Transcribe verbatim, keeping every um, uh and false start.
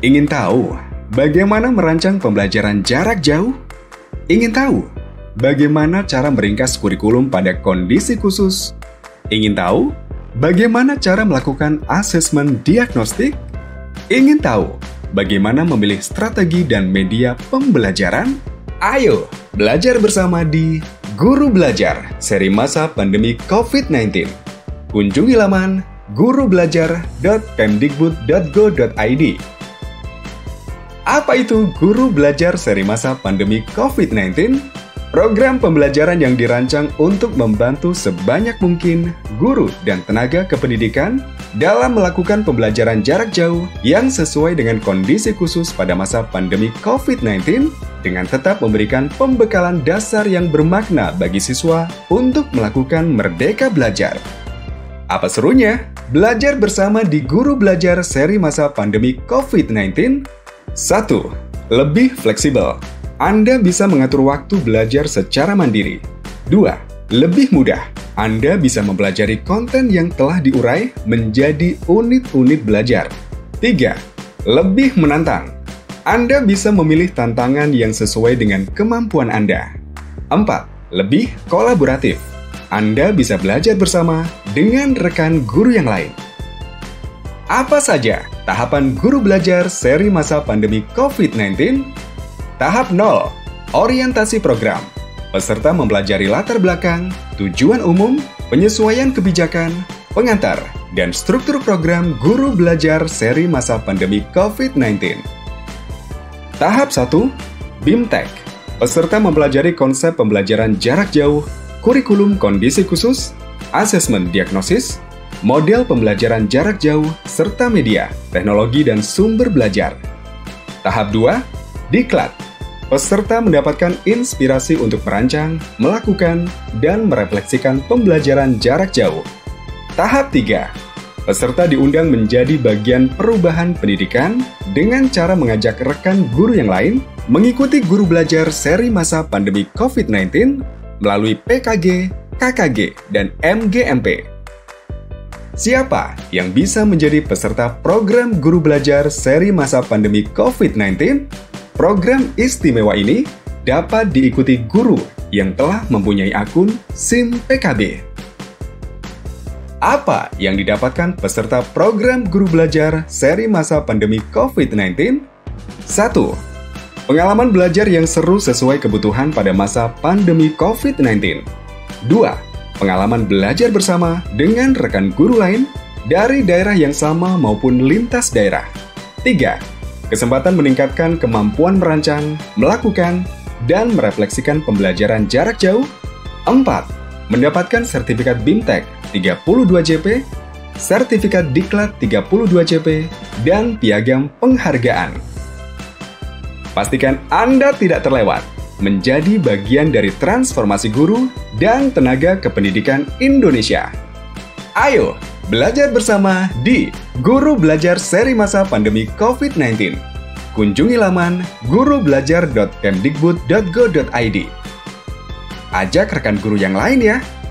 Ingin tahu bagaimana merancang pembelajaran jarak jauh? Ingin tahu bagaimana cara meringkas kurikulum pada kondisi khusus? Ingin tahu bagaimana cara melakukan asesmen diagnostik? Ingin tahu bagaimana memilih strategi dan media pembelajaran? Ayo belajar bersama di Guru Belajar seri masa pandemi covid sembilan belas. Kunjungi laman guru belajar dot kemdikbud dot go dot i d. Apa itu Guru Belajar seri masa pandemi covid sembilan belas? Program pembelajaran yang dirancang untuk membantu sebanyak mungkin guru dan tenaga kependidikan dalam melakukan pembelajaran jarak jauh yang sesuai dengan kondisi khusus pada masa pandemi covid sembilan belas dengan tetap memberikan pembekalan dasar yang bermakna bagi siswa untuk melakukan merdeka belajar. Apa serunya? Belajar bersama di Guru Belajar seri masa pandemi covid sembilan belas. satu. Lebih fleksibel. Anda bisa mengatur waktu belajar secara mandiri. dua. Lebih mudah. Anda bisa mempelajari konten yang telah diurai menjadi unit-unit belajar. tiga. Lebih menantang. Anda bisa memilih tantangan yang sesuai dengan kemampuan Anda. empat. Lebih kolaboratif. Anda bisa belajar bersama dengan rekan guru yang lain. Apa saja tahapan Guru Belajar seri masa pandemi covid sembilan belas? Tahap nol. Orientasi program. Peserta mempelajari latar belakang, tujuan umum, penyesuaian kebijakan, pengantar, dan struktur program Guru Belajar seri masa pandemi covid sembilan belas. Tahap satu. BIMTEK. Peserta mempelajari konsep pembelajaran jarak jauh, kurikulum kondisi khusus, asesmen diagnosis, model pembelajaran jarak jauh, serta media, teknologi, dan sumber belajar. Tahap dua. Diklat. Peserta mendapatkan inspirasi untuk merancang, melakukan, dan merefleksikan pembelajaran jarak jauh. Tahap tiga. Peserta diundang menjadi bagian perubahan pendidikan dengan cara mengajak rekan guru yang lain mengikuti Guru Belajar seri masa pandemi covid sembilan belas melalui P K G, K K G, dan M G M P. Siapa yang bisa menjadi peserta program Guru Belajar seri masa pandemi covid sembilan belas? Program istimewa ini dapat diikuti guru yang telah mempunyai akun SIM P K B. Apa yang didapatkan peserta program Guru Belajar seri masa pandemi covid sembilan belas? satu. Pengalaman belajar yang seru sesuai kebutuhan pada masa pandemi covid sembilan belas. dua. Pengalaman belajar bersama dengan rekan guru lain dari daerah yang sama maupun lintas daerah. tiga. Kesempatan meningkatkan kemampuan merancang, melakukan, dan merefleksikan pembelajaran jarak jauh. empat. Mendapatkan sertifikat BIMTEK tiga puluh dua J P, sertifikat Diklat tiga puluh dua J P, dan piagam penghargaan. Pastikan Anda tidak terlewat menjadi bagian dari transformasi guru dan tenaga kependidikan Indonesia. Ayo, belajar bersama di Guru Belajar seri masa pandemi covid sembilan belas. Kunjungi laman guru belajar dot kemdikbud dot go dot i d. Ajak rekan guru yang lain ya.